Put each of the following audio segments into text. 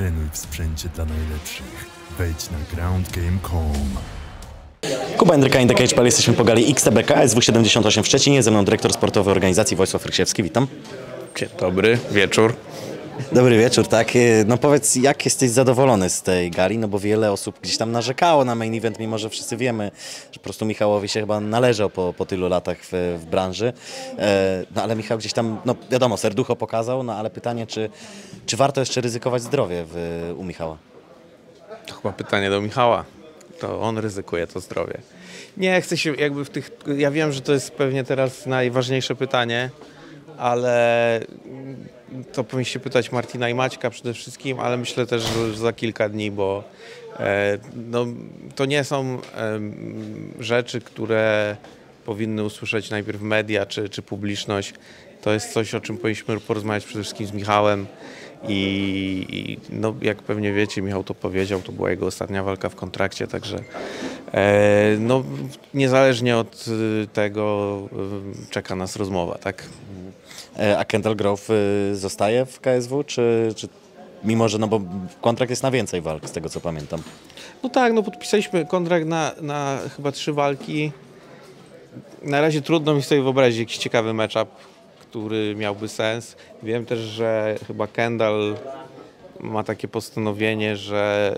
Trenuj w sprzęcie dla najlepszych. Wejdź na groundgame.com. Kuba Jędryka, InTheCage.pl. Jesteśmy po gali XTBK SW78 w Szczecinie. Ze mną dyrektor sportowy organizacji Wojsław Rysiewski. Witam. Dzień dobry, wieczór. Dobry wieczór, tak. No powiedz, jak jesteś zadowolony z tej gali? No bo wiele osób gdzieś tam narzekało na main event, mimo że wszyscy wiemy, że po prostu Michałowi się chyba należał po tylu latach w branży. No ale Michał gdzieś tam, no wiadomo, serducho pokazał, no ale pytanie, czy warto jeszcze ryzykować zdrowie u Michała? To chyba pytanie do Michała. To on ryzykuje to zdrowie. Nie, chcę się jakby ja wiem, że to jest pewnie teraz najważniejsze pytanie, ale to powinniście pytać Martina i Maćka przede wszystkim, ale myślę też, że za kilka dni, bo no, to nie są rzeczy, które powinny usłyszeć najpierw media czy publiczność. To jest coś, o czym powinniśmy porozmawiać przede wszystkim z Michałem i no, jak pewnie wiecie, Michał to powiedział, to była jego ostatnia walka w kontrakcie, także no, niezależnie od tego czeka nas rozmowa, tak? A Kendall Grove zostaje w KSW, czy mimo, że no bo kontrakt jest na więcej walk, z tego co pamiętam? No tak, no podpisaliśmy kontrakt na chyba 3 walki. Na razie trudno mi sobie wyobrazić jakiś ciekawy matchup, który miałby sens. Wiem też, że chyba Kendall ma takie postanowienie, że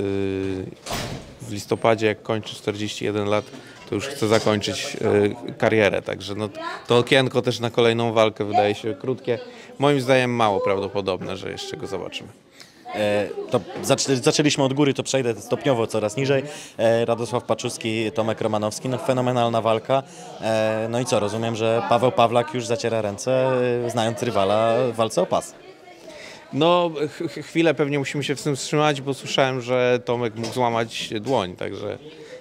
w listopadzie, jak kończy 41 lat, to już chce zakończyć karierę. Także no, to okienko też na kolejną walkę wydaje się krótkie. Moim zdaniem mało prawdopodobne, że jeszcze go zobaczymy. To zaczęliśmy od góry, to przejdę stopniowo coraz niżej. Radosław Paczuski, Tomek Romanowski, no fenomenalna walka. No i co, rozumiem, że Paweł Pawlak już zaciera ręce, znając rywala w walce o pas. No, chwilę pewnie musimy się w tym wstrzymać, bo słyszałem, że Tomek mógł złamać dłoń, także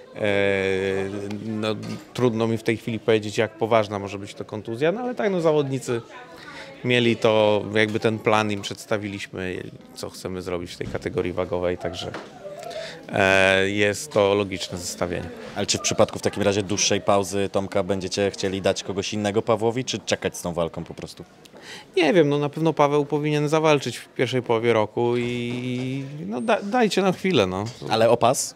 no, trudno mi w tej chwili powiedzieć, jak poważna może być to kontuzja, no ale tak, no zawodnicy mieli to, jakby ten plan im przedstawiliśmy, co chcemy zrobić w tej kategorii wagowej, także jest to logiczne zestawienie. Ale czy w przypadku w takim razie dłuższej pauzy Tomka będziecie chcieli dać kogoś innego Pawłowi, czy czekać z tą walką po prostu? Nie wiem, no na pewno Paweł powinien zawalczyć w pierwszej połowie roku i no dajcie nam chwilę. No. Ale o pas?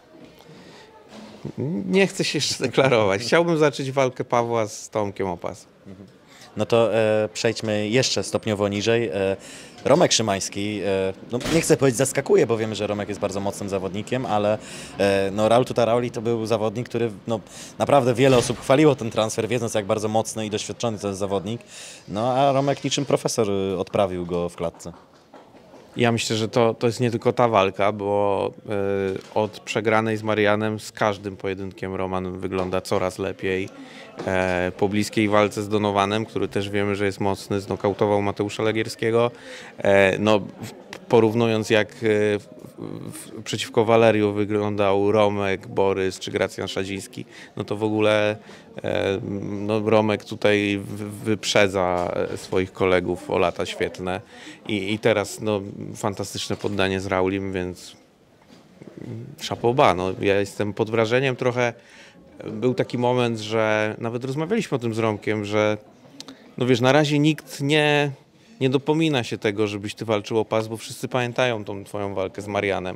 Nie chcę się jeszcze deklarować. Chciałbym zacząć walkę Pawła z Tomkiem o pas. No to przejdźmy jeszcze stopniowo niżej. Romek Szymański, no nie chcę powiedzieć zaskakuje, bo wiemy, że Romek jest bardzo mocnym zawodnikiem, ale no Raul Tutarauli to był zawodnik, który no naprawdę wiele osób chwaliło ten transfer, wiedząc jak bardzo mocny i doświadczony to jest zawodnik. No a Romek niczym profesor odprawił go w klatce. Ja myślę, że to jest nie tylko ta walka, bo od przegranej z Marianem z każdym pojedynkiem Roman wygląda coraz lepiej. Po bliskiej walce z Donowanem, który też wiemy, że jest mocny, znokautował Mateusza Legierskiego. No, porównując jak przeciwko Waleriu wyglądał Romek, Borys czy Gracjan Szadziński, no to w ogóle no, Romek tutaj wyprzedza swoich kolegów o lata świetlne i teraz no, fantastyczne poddanie z Raulim, więc chapeau bas. No, ja jestem pod wrażeniem trochę. Był taki moment, że nawet rozmawialiśmy o tym z Romkiem, że no wiesz, na razie nikt nie dopomina się tego, żebyś ty walczył o pas, bo wszyscy pamiętają tą twoją walkę z Marianem.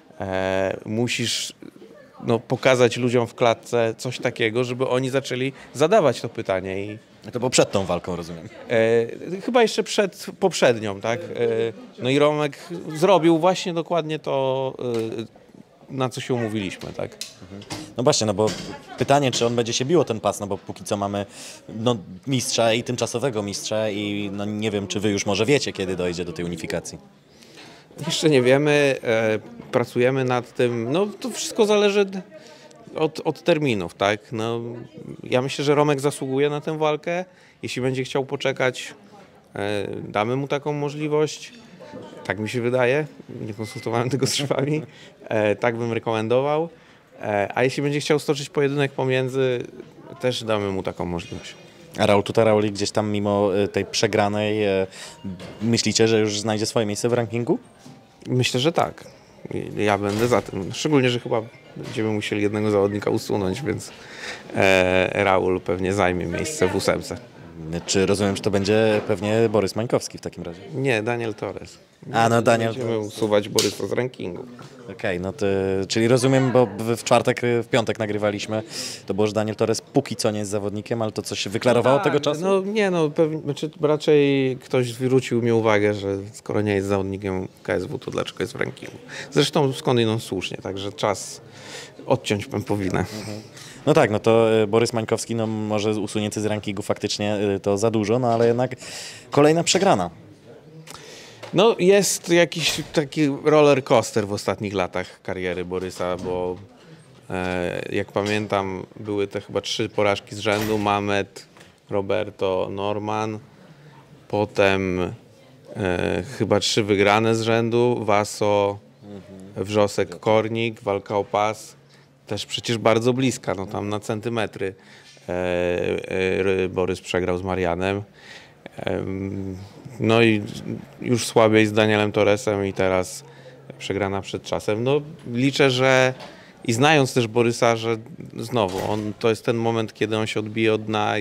Musisz no, pokazać ludziom w klatce coś takiego, żeby oni zaczęli zadawać to pytanie. I to było przed tą walką, rozumiem. Chyba jeszcze przed poprzednią, tak? No i Romek zrobił właśnie dokładnie to, na co się umówiliśmy, tak? No właśnie, no bo pytanie, czy on będzie się bił o ten pas, no bo póki co mamy no, mistrza i tymczasowego mistrza i no nie wiem, czy wy już może wiecie, kiedy dojdzie do tej unifikacji. Jeszcze nie wiemy, pracujemy nad tym, no to wszystko zależy od terminów, tak? No, ja myślę, że Romek zasługuje na tę walkę, jeśli będzie chciał poczekać, damy mu taką możliwość. Tak mi się wydaje, nie konsultowałem tego z szefami, tak bym rekomendował. A jeśli będzie chciał stoczyć pojedynek pomiędzy, też damy mu taką możliwość. A Raul Tutarauli gdzieś tam mimo tej przegranej, myślicie, że już znajdzie swoje miejsce w rankingu? Myślę, że tak. Ja będę za tym. Szczególnie, że chyba będziemy musieli jednego zawodnika usunąć, więc Raul pewnie zajmie miejsce w 8. Czy rozumiem, że to będzie pewnie Borys Mańkowski w takim razie? Nie, Daniel Torres. A, no Daniel. Będziemy usuwać Borysa z rankingu. Okej, no to, czyli rozumiem, bo w piątek nagrywaliśmy, to było, że Daniel Torres póki co nie jest zawodnikiem, ale to coś się wyklarowało tego czasu? No nie, no pewnie, znaczy, raczej ktoś zwrócił mi uwagę, że skoro nie jest zawodnikiem KSW, to dlaczego jest w rankingu. Zresztą skądinąd słusznie, także czas odciąć pępowinę. No tak, no to Borys Mańkowski, no może usunięty z rankingu faktycznie to za dużo, no ale jednak kolejna przegrana. No jest jakiś taki roller coaster w ostatnich latach kariery Borysa, bo jak pamiętam były te chyba 3 porażki z rzędu, Mamet, Roberto, Norman, potem chyba 3 wygrane z rzędu, Waso, Wrzosek, Kornik, walka o pas, też przecież bardzo bliska, no tam na centymetry Borys przegrał z Marianem. No i już słabiej z Danielem Torresem i teraz przegrana przed czasem. No liczę, że i znając też Borysa, że znowu to jest ten moment, kiedy on się odbije od dna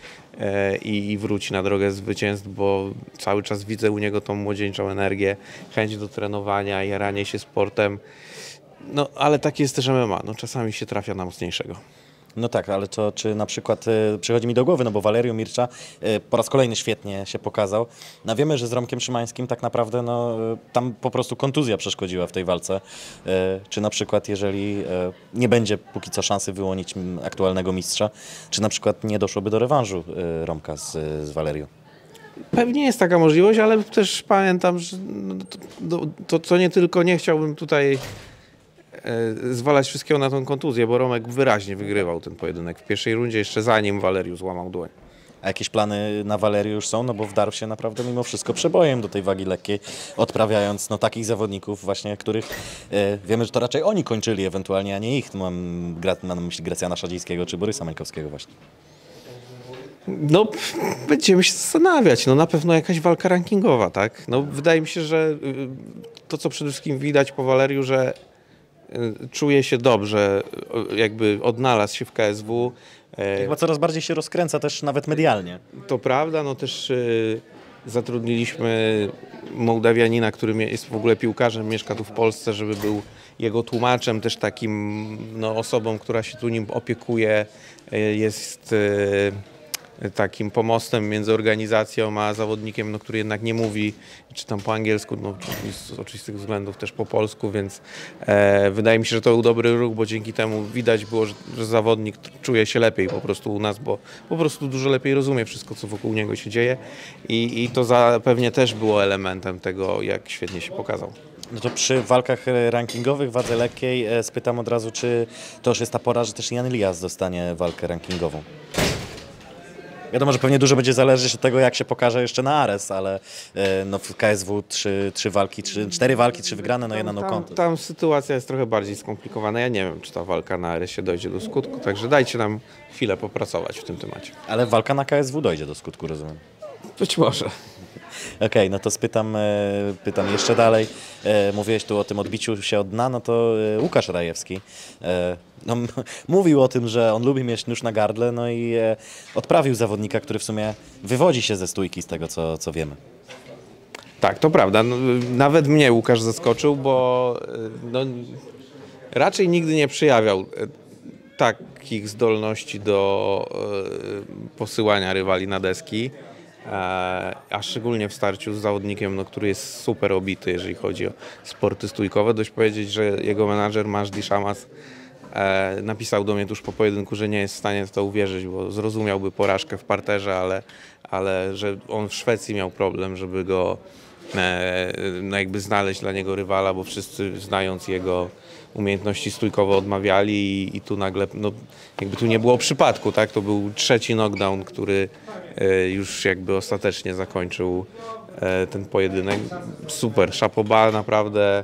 i wróci na drogę zwycięstw, bo cały czas widzę u niego tą młodzieńczą energię, chęć do trenowania, jaranie się sportem. No ale takie jest też MMA, no czasami się trafia na mocniejszego. No tak, ale to czy na przykład przychodzi mi do głowy, no bo Valerio Mircza po raz kolejny świetnie się pokazał. No wiemy, że z Romkiem Szymańskim tak naprawdę no, tam po prostu kontuzja przeszkodziła w tej walce. Czy na przykład jeżeli nie będzie póki co szansy wyłonić aktualnego mistrza, czy na przykład nie doszłoby do rewanżu Romka z Valerią? Pewnie jest taka możliwość, ale też pamiętam, że to co nie tylko nie chciałbym tutaj zwalać wszystkiego na tą kontuzję, bo Romek wyraźnie wygrywał ten pojedynek w pierwszej rundzie, jeszcze zanim Valeriu złamał dłoń. A jakieś plany na Valeriu już są? No bo wdarł się naprawdę mimo wszystko przebojem do tej wagi lekkiej, odprawiając no, takich zawodników właśnie, których wiemy, że to raczej oni kończyli ewentualnie, a nie ich. Mam na myśli Gracjana Szadzińskiego czy Borysa Mańkowskiego właśnie. No, będziemy się zastanawiać. No na pewno jakaś walka rankingowa, tak? No wydaje mi się, że to, co przede wszystkim widać po Valeriu, że czuje się dobrze, jakby odnalazł się w KSW. Chyba coraz bardziej się rozkręca też nawet medialnie. To prawda, no też zatrudniliśmy Mołdawianina, który jest w ogóle piłkarzem, mieszka tu w Polsce, żeby był jego tłumaczem, też takim no, osobą, która się tu nim opiekuje, jest takim pomostem między organizacją a zawodnikiem, no, który jednak nie mówi, czy tam po angielsku, no, z oczywistych względów też po polsku, więc wydaje mi się, że to był dobry ruch, bo dzięki temu widać było, że zawodnik czuje się lepiej po prostu u nas, bo po prostu dużo lepiej rozumie wszystko, co wokół niego się dzieje i to zapewne też było elementem tego, jak świetnie się pokazał. No to przy walkach rankingowych, wadze lekkiej spytam od razu, czy to już jest ta pora, że też Jan Elias dostanie walkę rankingową? Wiadomo, że pewnie dużo będzie zależeć od tego, jak się pokaże jeszcze na Ares, ale no, w KSW 4 walki, 3 wygrane, no jedna no contest. Tam sytuacja jest trochę bardziej skomplikowana. Ja nie wiem, czy ta walka na Aresie dojdzie do skutku, także dajcie nam chwilę popracować w tym temacie. Ale walka na KSW dojdzie do skutku, rozumiem. Być może. Okej, no to pytam jeszcze dalej. Mówiłeś tu o tym odbiciu się od dna, no to Łukasz Rajewski no, mówił o tym, że on lubi mieć nóż na gardle, no i odprawił zawodnika, który w sumie wywodzi się ze stójki z tego, co wiemy. Tak, to prawda. No, nawet mnie Łukasz zaskoczył, bo no, raczej nigdy nie przejawiał takich zdolności do posyłania rywali na deski. A szczególnie w starciu z zawodnikiem, no, który jest super obity, jeżeli chodzi o sporty stójkowe. Dość powiedzieć, że jego menadżer Majdi Szamas napisał do mnie tuż po pojedynku, że nie jest w stanie w to uwierzyć, bo zrozumiałby porażkę w parterze, ale że on w Szwecji miał problem, żeby go no, jakby znaleźć dla niego rywala, bo wszyscy znając jego umiejętności stójkowe odmawiali i tu nagle, no, jakby tu nie było przypadku, tak? To był 3. knockdown, który już jakby ostatecznie zakończył ten pojedynek. Super, chapeau bas, naprawdę.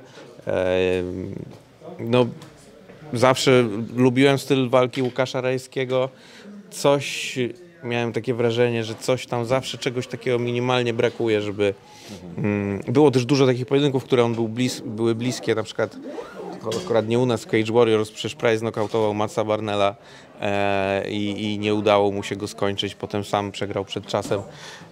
No, zawsze lubiłem styl walki Łukasza Rajewskiego. Miałem takie wrażenie, że coś tam zawsze czegoś takiego minimalnie brakuje, żeby... Było też dużo takich pojedynków, które były bliskie, na przykład to akurat nie u nas w Cage Warriors, przecież Price nokautował Matsa Barnella i nie udało mu się go skończyć, potem sam przegrał przed czasem.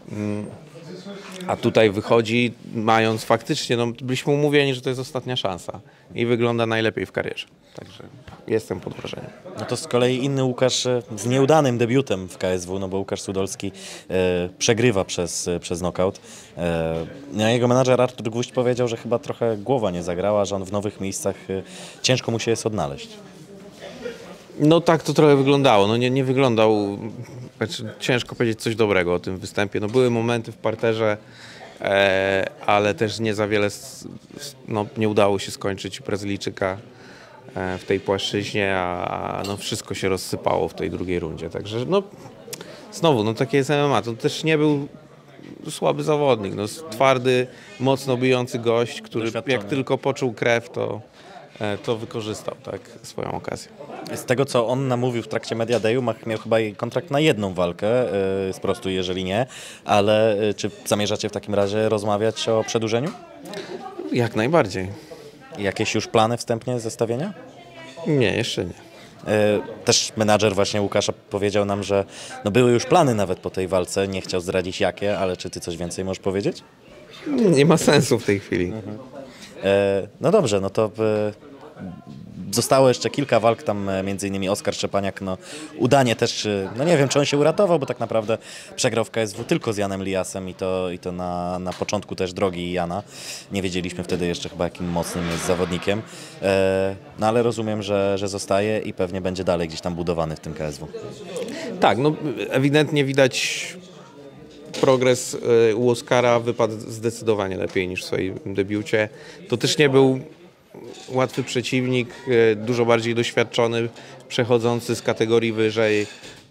A tutaj wychodzi, mając faktycznie, no byliśmy umówieni, że to jest ostatnia szansa i wygląda najlepiej w karierze. Także jestem pod wrażeniem. No to z kolei inny Łukasz z nieudanym debiutem w KSW, no bo Łukasz Sudolski przegrywa przez knockout. Jego menadżer Artur Gwóźdź powiedział, że chyba trochę głowa nie zagrała, że on w nowych miejscach ciężko mu się jest odnaleźć. No tak to trochę wyglądało. No nie wyglądał, znaczy, ciężko powiedzieć coś dobrego o tym występie. No były momenty w parterze, ale też nie za wiele, no, nie udało się skończyć Brazylijczyka w tej płaszczyźnie, a no wszystko się rozsypało w tej drugiej rundzie. Także no znowu, no takie jest MMA. To też nie był słaby zawodnik. No, twardy, mocno bijący gość, który jak tylko poczuł krew, to wykorzystał tak swoją okazję. Z tego, co on namówił w trakcie Media Dayu, miał chyba kontrakt na jedną walkę, sprostuj, jeżeli nie, ale czy zamierzacie w takim razie rozmawiać o przedłużeniu? Jak najbardziej. Jakieś już plany wstępnie zestawienia? Nie, jeszcze nie. Też menadżer właśnie Łukasza powiedział nam, że no były już plany nawet po tej walce, nie chciał zdradzić jakie, ale czy ty coś więcej możesz powiedzieć? Nie ma sensu w tej chwili. No dobrze, no to zostało jeszcze kilka walk, tam między innymi Oskar Szczepaniak, no udanie też, no nie wiem, czy on się uratował, bo tak naprawdę przegrał w KSW tylko z Janem Liasem i to na początku też drogi Jana. Nie wiedzieliśmy wtedy jeszcze chyba, jakim mocnym jest zawodnikiem, no ale rozumiem, że zostaje i pewnie będzie dalej gdzieś tam budowany w tym KSW. Tak, no ewidentnie widać progres u Oskara, wypadł zdecydowanie lepiej niż w swoim debiucie. To też nie był łatwy przeciwnik, dużo bardziej doświadczony, przechodzący z kategorii wyżej.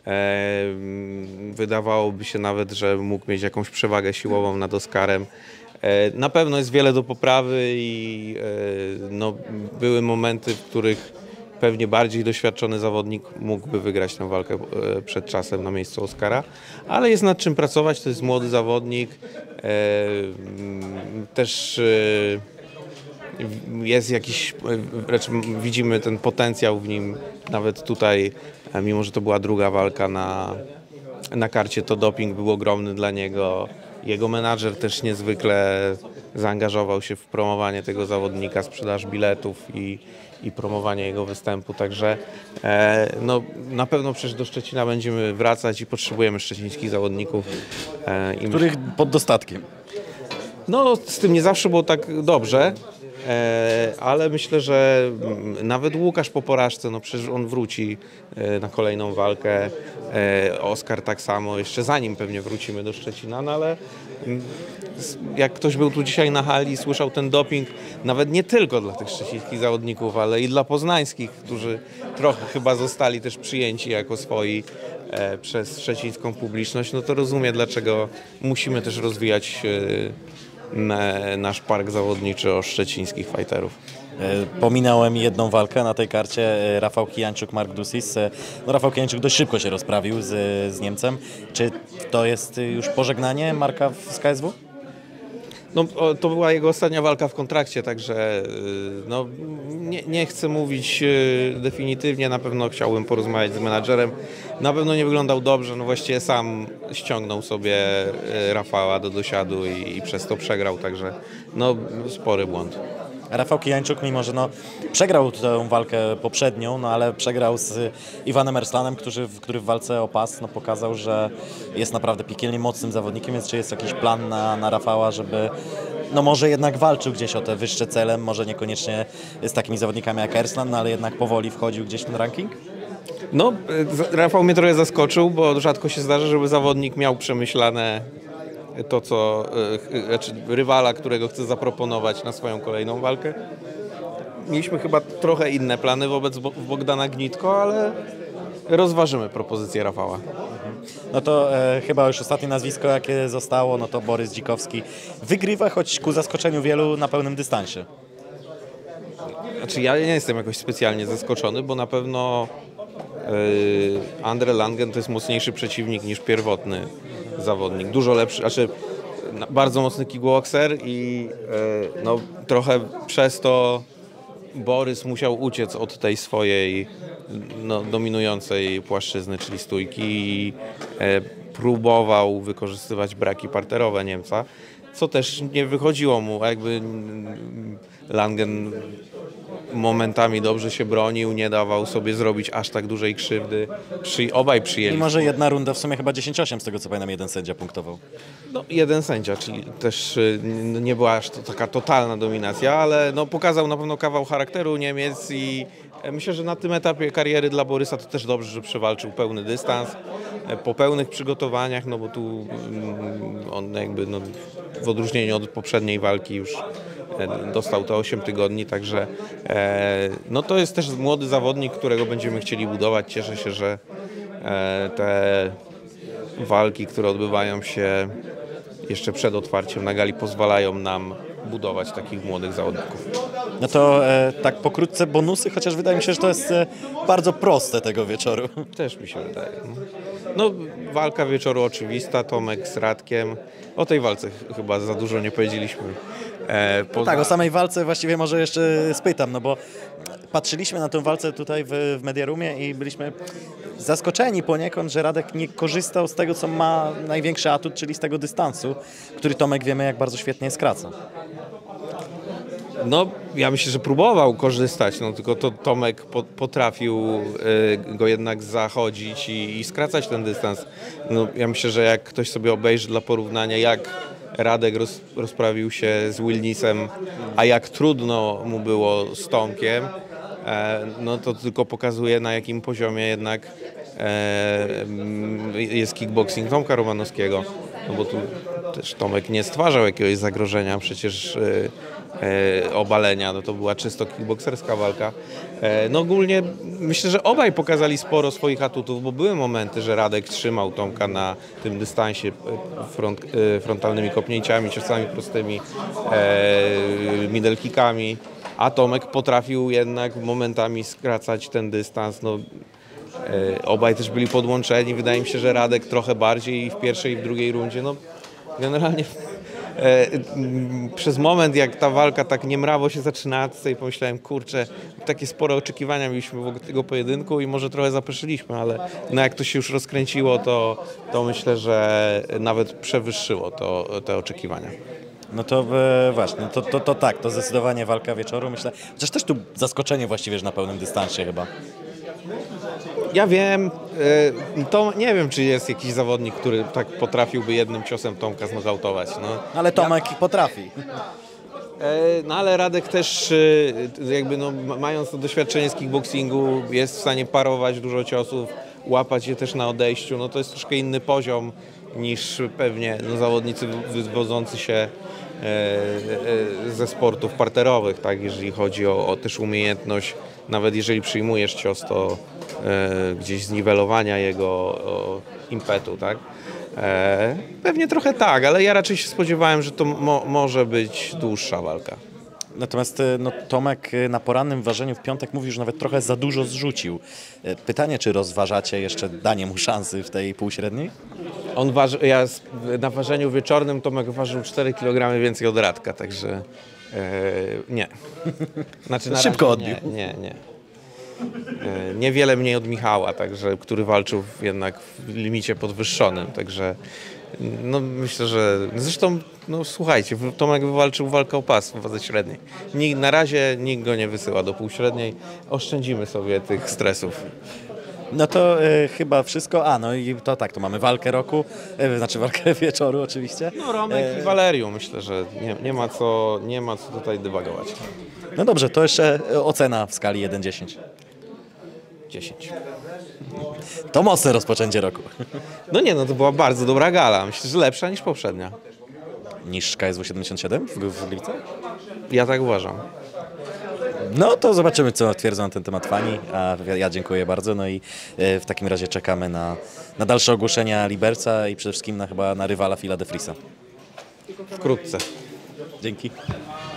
Wydawałoby się nawet, że mógł mieć jakąś przewagę siłową nad Oskarem. Na pewno jest wiele do poprawy i no, były momenty, w których pewnie bardziej doświadczony zawodnik mógłby wygrać tę walkę przed czasem na miejscu Oskara, ale jest nad czym pracować, to jest młody zawodnik, też jest jakiś, widzimy ten potencjał w nim, nawet tutaj, mimo że to była druga walka na karcie, to doping był ogromny dla niego. Jego menadżer też niezwykle zaangażował się w promowanie tego zawodnika, sprzedaż biletów i promowanie jego występu, także no, na pewno przecież do Szczecina będziemy wracać i potrzebujemy szczecińskich zawodników. Których pod dostatkiem. No z tym nie zawsze było tak dobrze, ale myślę, że nawet Łukasz po porażce, no przecież on wróci na kolejną walkę, Oskar tak samo, jeszcze zanim pewnie wrócimy do Szczecina, no ale jak ktoś był tu dzisiaj na hali i słyszał ten doping, nawet nie tylko dla tych szczecińskich zawodników, ale i dla poznańskich, którzy trochę chyba zostali też przyjęci jako swoi przez szczecińską publiczność, no to rozumie, dlaczego musimy też rozwijać nasz park zawodniczy o szczecińskich fighterów. Pominąłem jedną walkę na tej karcie, Rafał Kijańczuk, Mark Dusis. No, Rafał Kijańczuk dość szybko się rozprawił z Niemcem. Czy to jest już pożegnanie Marka z KSW? No, to była jego ostatnia walka w kontrakcie, także no, nie chcę mówić definitywnie, na pewno chciałbym porozmawiać z menadżerem. Na pewno nie wyglądał dobrze, no właściwie sam ściągnął sobie Rafała do dosiadu i przez to przegrał, także no, spory błąd. Rafał Kijańczuk, mimo że no, przegrał tę walkę poprzednią, no ale przegrał z Iwanem Erslanem, który w walce o pas no, pokazał, że jest naprawdę piekielnie mocnym zawodnikiem, więc czy jest jakiś plan na Rafała, żeby no może jednak walczył gdzieś o te wyższe cele, może niekoniecznie z takimi zawodnikami jak Erslan, no ale jednak powoli wchodził gdzieś w ten ranking? No, Rafał mnie trochę zaskoczył, bo rzadko się zdarza, żeby zawodnik miał przemyślane to, co znaczy rywala, którego chce zaproponować na swoją kolejną walkę. Mieliśmy chyba trochę inne plany wobec Bogdana Gnitko, ale rozważymy propozycję Rafała. No to chyba już ostatnie nazwisko, jakie zostało, no to Borys Dzikowski wygrywa, choć ku zaskoczeniu wielu na pełnym dystansie. Znaczy ja nie jestem jakoś specjalnie zaskoczony, bo na pewno Andre Langen to jest mocniejszy przeciwnik niż pierwotny zawodnik. Dużo lepszy, znaczy bardzo mocny kickboxer i no, trochę przez to Borys musiał uciec od tej swojej dominującej płaszczyzny, czyli stójki i próbował wykorzystywać braki parterowe Niemca, co też nie wychodziło mu, jakby Langen momentami dobrze się bronił, nie dawał sobie zrobić aż tak dużej krzywdy. Obaj przyjęli. Mimo że jedna runda w sumie chyba 10-8, z tego co pamiętam, jeden sędzia punktował. No, jeden sędzia, czyli też nie była aż taka totalna dominacja, ale no, pokazał na pewno kawał charakteru Niemiec i myślę, że na tym etapie kariery dla Borysa to też dobrze, że przewalczył pełny dystans. Po pełnych przygotowaniach, no bo tu on jakby w odróżnieniu od poprzedniej walki już dostał te 8 tygodni, także no to jest też młody zawodnik, którego będziemy chcieli budować. Cieszę się, że te walki, które odbywają się jeszcze przed otwarciem na gali, pozwalają nam budować takich młodych zawodników. No to tak pokrótce bonusy, chociaż wydaje mi się, że to jest bardzo proste tego wieczoru. Też mi się wydaje. No, walka wieczoru oczywista, Tomek z Radkiem. O tej walce chyba za dużo nie powiedzieliśmy. Tak, o samej walce właściwie może jeszcze spytam, no bo patrzyliśmy na tę walkę tutaj w Mediarumie i byliśmy zaskoczeni poniekąd, że Radek nie korzystał z tego, co ma największy atut, czyli z tego dystansu, który Tomek wiemy, jak bardzo świetnie skraca. No, ja myślę, że próbował korzystać, no tylko Tomek potrafił go jednak zachodzić i skracać ten dystans. No, ja myślę, że jak ktoś sobie obejrzy dla porównania, jak Radek rozprawił się z Wilnisem, a jak trudno mu było z Tomkiem, no to tylko pokazuje, na jakim poziomie jednak jest kickboxing Tomka Romanowskiego. No bo tu też Tomek nie stwarzał jakiegoś zagrożenia, przecież obalenia, no to była czysto kickbokserska walka. No ogólnie myślę, że obaj pokazali sporo swoich atutów, bo były momenty, że Radek trzymał Tomka na tym dystansie frontalnymi kopnięciami, ciosami prostymi, middle kickami, a Tomek potrafił jednak momentami skracać ten dystans. No, obaj też byli podłączeni. Wydaje mi się, że Radek trochę bardziej i w pierwszej i w drugiej rundzie. No, generalnie przez moment, jak ta walka tak niemrawo się zaczynała, to sobie pomyślałem, kurczę, takie spore oczekiwania mieliśmy wokół tego pojedynku i może trochę zapeszyliśmy, ale no jak to się już rozkręciło, to myślę, że nawet przewyższyło te oczekiwania. No to właśnie, to tak, to zdecydowanie walka wieczoru, myślę. Chociaż też tu zaskoczenie właściwie, że na pełnym dystansie chyba. Ja wiem, to nie wiem, czy jest jakiś zawodnik, który tak potrafiłby jednym ciosem Tomka znokautować. No. Ale Tomek potrafi. No ale Radek też jakby no, mając to doświadczenie z kickboxingu jest w stanie parować dużo ciosów, łapać je też na odejściu. No to jest troszkę inny poziom niż pewnie zawodnicy wywodzący się ze sportów parterowych, tak, jeżeli chodzi o też umiejętność, nawet jeżeli przyjmujesz cios, to gdzieś zniwelowania jego impetu, tak? Pewnie trochę tak, ale ja raczej się spodziewałem, że to może być dłuższa walka. Natomiast no, Tomek na porannym ważeniu w piątek mówił, że nawet trochę za dużo zrzucił. Pytanie, czy rozważacie jeszcze danie mu szansy w tej półśredniej? Na ważeniu wieczornym Tomek ważył 4 kg więcej od Radka, także nie. Znaczy, szybko odbił. Nie. Niewiele mniej od Michała, także, który walczył jednak w limicie podwyższonym, także no myślę, że zresztą no słuchajcie, Tomek wywalczył walkę o pas w wadze średniej. Na razie nikt go nie wysyła do półśredniej, oszczędzimy sobie tych stresów. No to chyba wszystko. No i to tak, tu mamy walkę roku, znaczy walkę wieczoru oczywiście. No Romek i Waleriu, myślę, że nie ma co tutaj dywagować. No dobrze, to jeszcze ocena w skali 1-10. 10. To mocne rozpoczęcie roku. No nie, no to była bardzo dobra gala. Myślę, że lepsza niż poprzednia. Niż KSW 77 w Gliwicach? Ja tak uważam. No to zobaczymy, co twierdzą na ten temat fani, a ja dziękuję bardzo. No i w takim razie czekamy na dalsze ogłoszenia Liberca i przede wszystkim chyba na rywala Phila de Vriesa. Wkrótce. Dzięki.